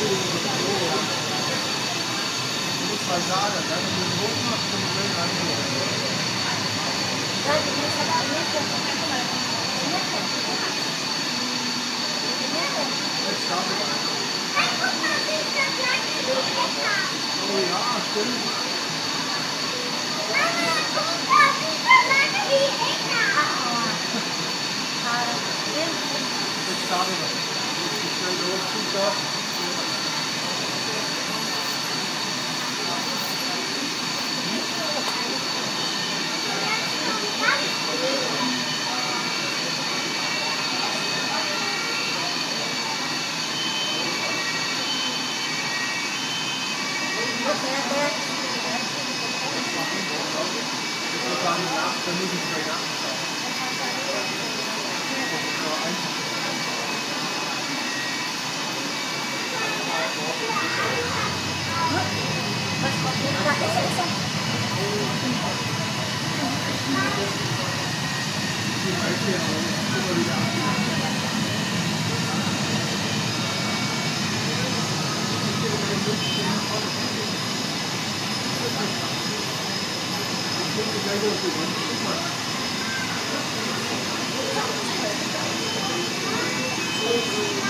muss mal sagen, wenn du den hoch machst, dann will ich reingehen. Jetzt startet er. Hey, guck mal, wie ist der kleine Lukas? Oh ja, stimmt. Mama, guck mal, wie ist der kleine Lukas? Jetzt startet er. Jetzt schnell los, super. Dann muss ich gleich nachschauen. Guck mal.